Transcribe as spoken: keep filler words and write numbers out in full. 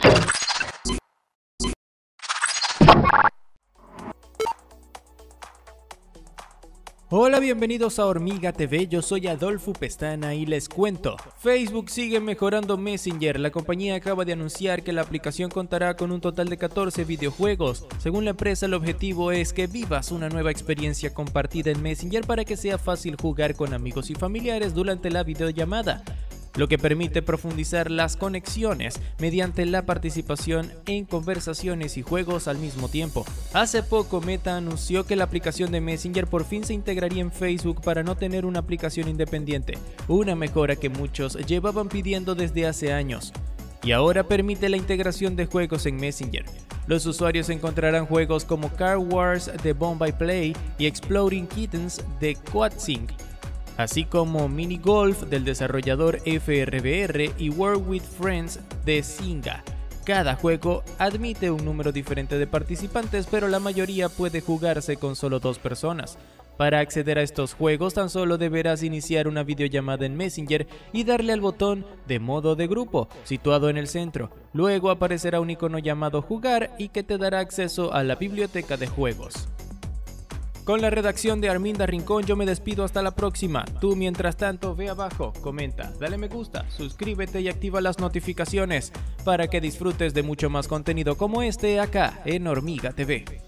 Hola, bienvenidos a Hormiga T V, yo soy Adolfo Pestana y les cuento. Facebook sigue mejorando Messenger. La compañía acaba de anunciar que la aplicación contará con un total de catorce videojuegos. Según la empresa, el objetivo es que vivas una nueva experiencia compartida en Messenger para que sea fácil jugar con amigos y familiares durante la videollamada, lo que permite profundizar las conexiones mediante la participación en conversaciones y juegos al mismo tiempo. Hace poco Meta anunció que la aplicación de Messenger por fin se integraría en Facebook para no tener una aplicación independiente, una mejora que muchos llevaban pidiendo desde hace años. Y ahora permite la integración de juegos en Messenger. Los usuarios encontrarán juegos como Car Wars de Bombay Play y Exploding Kittens de QuadSync, así como Mini Golf del desarrollador F R V R y World with Friends de Zynga. Cada juego admite un número diferente de participantes, pero la mayoría puede jugarse con solo dos personas. Para acceder a estos juegos tan solo deberás iniciar una videollamada en Messenger y darle al botón de modo de grupo, situado en el centro. Luego aparecerá un icono llamado Jugar y que te dará acceso a la biblioteca de juegos. Con la redacción de Arminda Rincón yo me despido hasta la próxima. Tú mientras tanto ve abajo, comenta, dale me gusta, suscríbete y activa las notificaciones para que disfrutes de mucho más contenido como este acá en Hormiga T V.